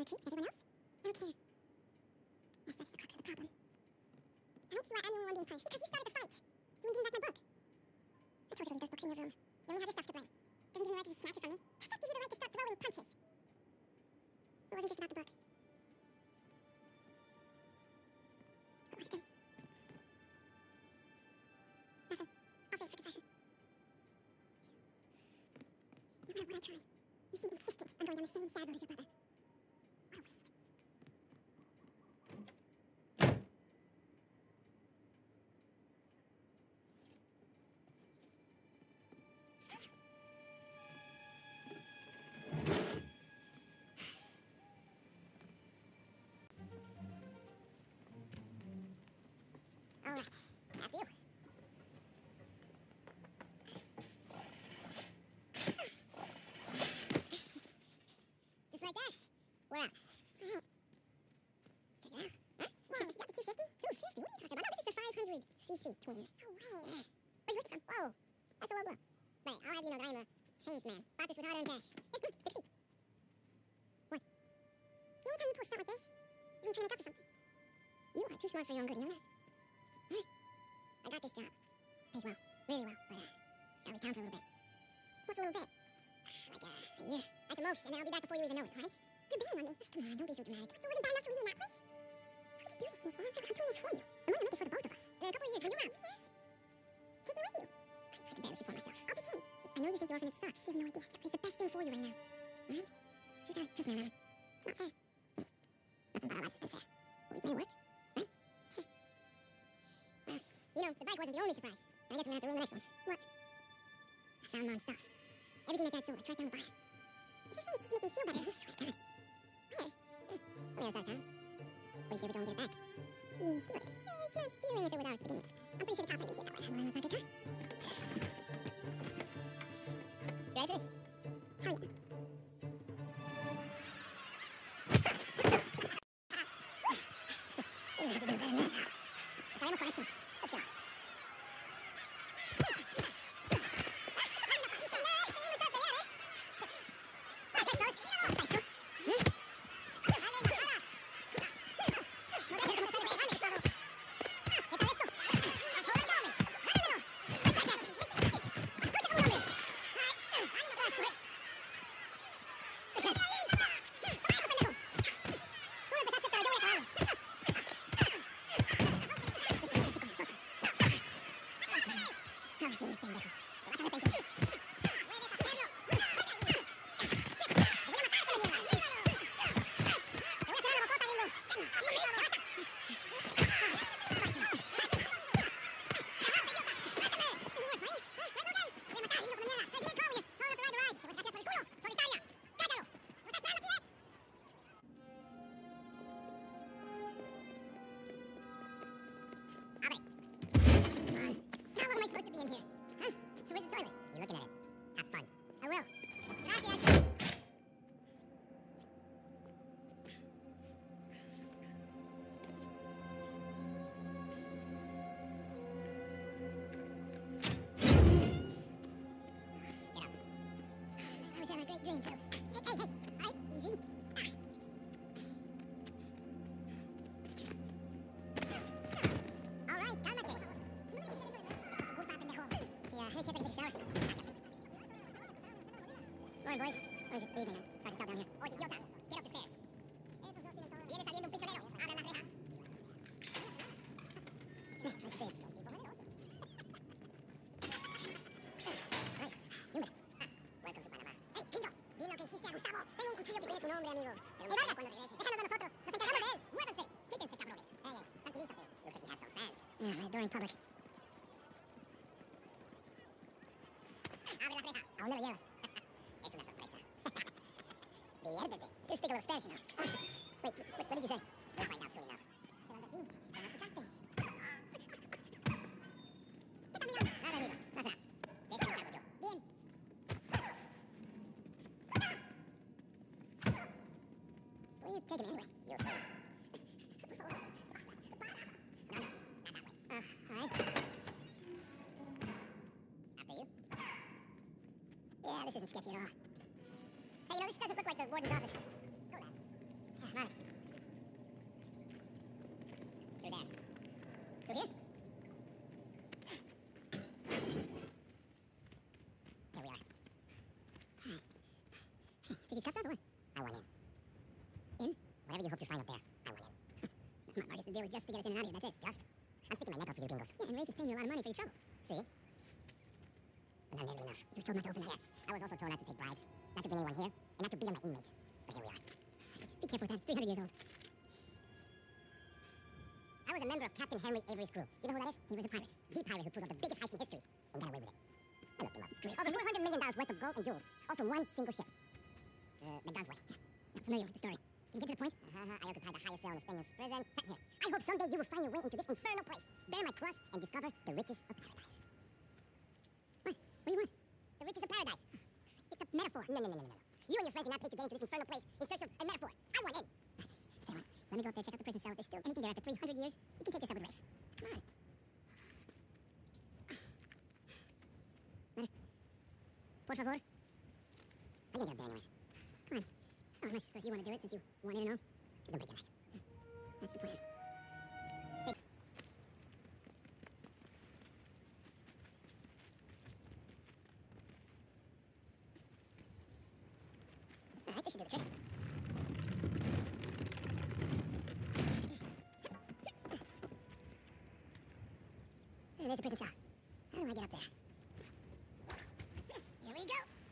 treat everyone else? I don't care. Yes, that's the crux of the problem. I don't see why I'm the only one being punished. Because you started the fight. You want to give me back my book? I told you to leave those books in your room. You only have yourself to blame. Doesn't give you the right to just snatch it from me. Does that give you the right to start throwing punches? It wasn't just about the book. What was it then? Nothing. I'll save it for confession. No matter what I try, you seem insistent on going on the same sad road as your brother. What a waste. All right, after you. Just like that. We're out. All right. Check it out. Huh? Whoa, you got the 250? 250? What are you talking about? No, this is the 500cc twin. No way. Where'd you get it from? Whoa, that's a low blow. But I'll have you know that I'm a changed man. Bought this with hard-earned cash. Hey, come on, take a seat. What? The only time you pull a stunt like this is when you're trying to make up for something. You are too smart for your own good, you know that? I got this job. Pays well. Really well. But, gotta leave town for a little bit. What's a little bit? Like, a year. At the most, and then I'll be back before you even know it, alright? You're bailing on me. Come on, don't be so dramatic. So it wasn't bad enough for leaving me in that place? How could you do this to me, Sam? I'm doing this for you. I'm gonna make it for the both of us. And in a couple of years, when you're around. Years? Take me with you. I can barely support myself. I'll be too. I know you think the orphanage sucks. You have no idea. It's the best thing for you right now. Alright? Just gotta trust me on that one. It's not fair. Nothing about our lives has been fair. But we've made it work. Right? Sure. You know, the bike wasn't the only surprise. I guess we're gonna have to ruin the next one. What? I found Mom's stuff. Everything that Dad sold, I tracked down the buyer. You just said it's just to make me feel better. I swear to God. Where? On the other side of town. What do you say we go and get it back? Steal it. It's not stealing if it was ours to begin with. I'm pretty sure the cops wouldn't see it that way. Well, that's not good, huh? You ready for this? Hell yeah. We're gonna have to do better than that. Okay, I'm almost ready. Let's go. Dream too. Hey, all right, easy. All right, cálmate. Puta pendejo. Yeah, hey, chance I can take a shower. Morning, boys. Or is it the evening now? It's hard to tell down here. Oye, idiota, get up the stairs. Viene saliendo un prisionero. Abra la reja. Let's see. All right, humid. Welcome to Panama. Hey, Pinto. Dile lo que hiciste a Gustavo. Tengo un cuchillo que tiene tu nombre, amigo. Pero no cuando regrese. Déjanos a nosotros. Nos encargamos de él. Muévanse. Quítense, cabrones. Hey, tranquilízate. Looks like you have some fans. Yeah, right, during public. Abre la reja. ¿A dónde lo llevas? Es una sorpresa. Diviértete. You speak a little Spanish, you know. Wait, what did you say? You'll find out soon enough. Te lo advertí. ¿No lo escuchaste? ¿Qué tal, amigo? Nada, amigo. No atrás. De esto me encargo yo. Bien. Where are you taking me anyway? You'll see. No, not that way. All right. After you. Yeah, this isn't sketchy at all. Hey, you know, this doesn't look like the warden's office. Go, lad. these cuffs off or what? I want in. In? Whatever you hope to find up there, I want in. Come on, Marcus, the deal is just to get us in and out of here, that's it. Just? I'm sticking my neck out for you bingos. Yeah, and Rafe is paying you a lot of money for your trouble. See? But not nearly enough. You were told not to open that. Yes, I was also told not to take bribes, not to bring anyone here, and not to beat on my inmates. But here we are. Just be careful with that. It's 300 years old. I was a member of Captain Henry Avery's crew. You know who that is? He was a pirate. The pirate who pulled off the biggest heist in history and got away with it. I looked him up. It's great. Over $400 million worth of gold and jewels, all from one single ship. McDonald's way. I'm familiar with the story. Can you get to the point? I occupied the highest cell in the Spanish prison. Here. I hope someday you will find your way into this infernal place, bear my cross, and discover the riches of paradise. What? What do you want? The riches of paradise. It's a metaphor. No. You and your friends did not pay to get into this infernal place in search of a metaphor. I want in. Tell you what, let me go up there, check out the prison cell. If there's still anything there after 300 years, we can take this up with Rafe. Come on. Better? Por favor? I'm gonna get up there anyways. Come on. Oh, unless, of course, you want to do it since you want in and all. Just don't break your leg. That's the plan. Hey. Alright, this should do the trick. And there's the prison cell. How do I get up there? Here we go.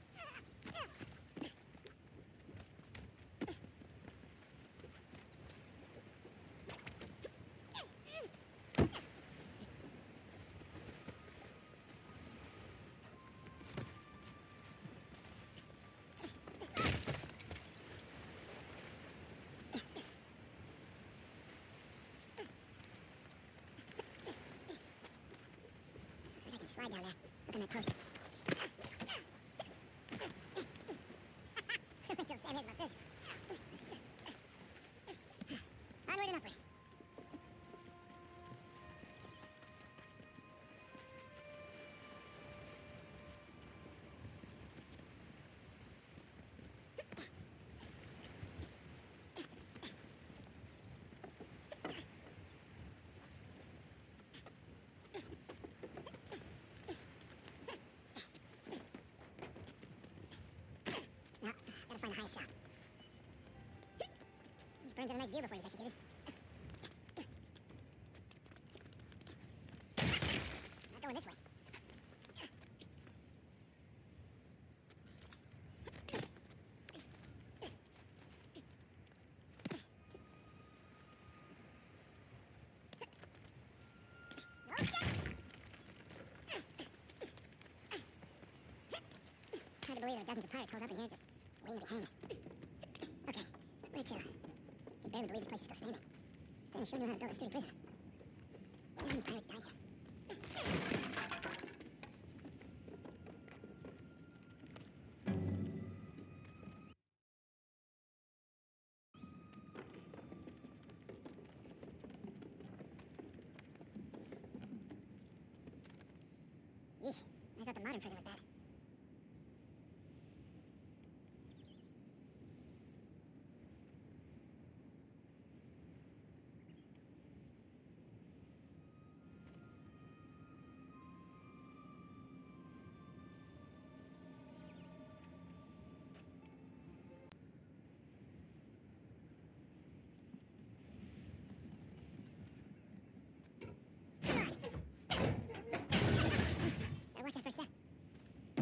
Slide down there. Look on that post. Wait till Sam hears about this. Onward and upward. Find the highest cell. These burns have a nice view before he's executed. Not going this way. Hard to believe there are dozens of pirates holed up in here just waiting to be hanged. Okay, where to? I can barely believe this place is still standing. Spanish sure knew how to build a sturdy prison. How many pirates died here? Yeesh, I thought the modern prison was bad. Watch that first step.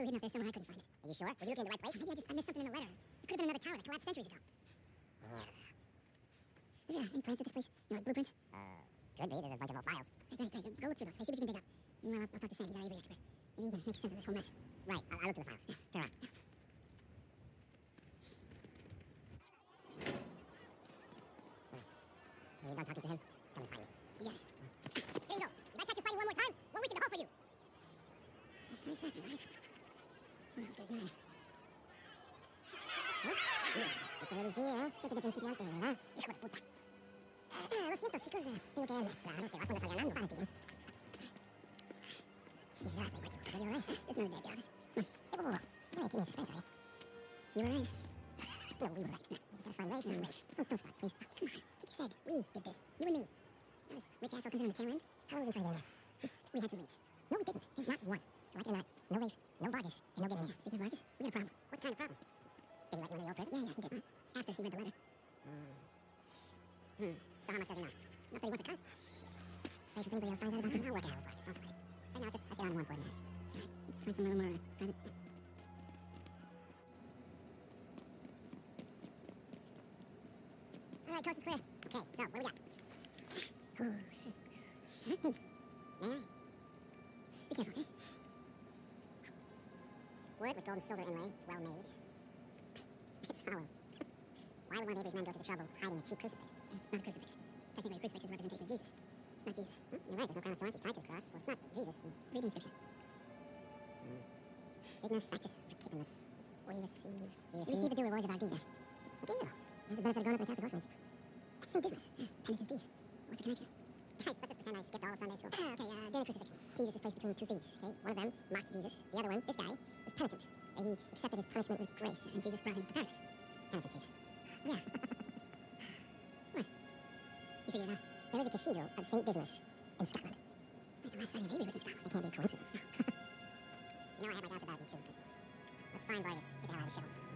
good enough there somewhere I couldn't find it. Are you sure? Were you looking in the right place? Maybe I missed something in the letter. It could have been another tower that collapsed centuries ago. Yeah. Any plans at this place? You know, like blueprints? Could be. There's a bunch of old files. Great. Go look through those. Okay, see what you can dig up. Meanwhile, I'll talk to Sam. He's our Avery expert. Maybe he can make sense of this whole mess. Right. I'll look through the files. Yeah. Turn around. When you're done talking to him, come and find me. You got it. Bingo! If I catch you fighting one more time, 1 week in the hole for you! Nice second, right? Oh, this guy's mine. ¿Qué puedo decir, eh? Suerte de principiante, ¿verdad? Hijo de puta. Lo siento, chicos. Tengo que irme. Claro, te vas cuando estás ganando, párate. Jesus, I worked so good, you all right? There's another day at the office. Whoa. Hey, keep me in suspense, are you? You were right. No, we were right. No, you just gotta find Rafe and Rafe. Don't start, please. Come on. Like you said, we did this. You and me. This rich asshole comes in on the tail end. How long have we been trying to do that? We had some leads. No, we didn't. Hey, not one. So like it or not, no Rafe, no Vargas, and no getting in here. Speaking of Vargas, we got a problem. What kind of problem? Did he let you in the old prison? Yeah, he did. After he read the letter. So how much does he know? Enough that he wants a cut? Shit. Rafe, if anybody else finds out about this, I'll work it out with Vargas. Don't sweat it. Right now, I stay on more important matters. All right, let's find somewhere a little more private. All right, coast is clear. Okay, so what do we got? Oh, shit. Huh? Hey. May I? Just be careful, okay? Wood with gold and silver inlay. It's well made. It's hollow. Why would one of Avery's men go to the trouble of hiding a cheap crucifix? It's not a crucifix. Technically, a crucifix is a representation of Jesus. It's not Jesus. You're right, there's no crown of thorns. It's tied to the cross. Well, it's not Jesus. Read the inscription. Digna factus recipimus. We receive the due rewards of our deeds. Okay, well, there's the benefit of growing up in a Catholic orphanage. That's St. Dismas. Penitent thief. What's the connection? Guys, let's just pretend I skipped all of Sunday school. During the crucifixion, Jesus is placed between two thieves, okay? One of them mocked Jesus. The other one, this guy, was penitent. He accepted his punishment with grace, and Jesus brought him to paradise. Penitent thief. Yeah. What? You figured it out. There is a cathedral of St. Dismas in Scotland. Wait, the last sighting of Avery was in Scotland. It can't be a coincidence. You know, I had my doubts about you too, but let's find Vargas. Get the hell out of the shuttle.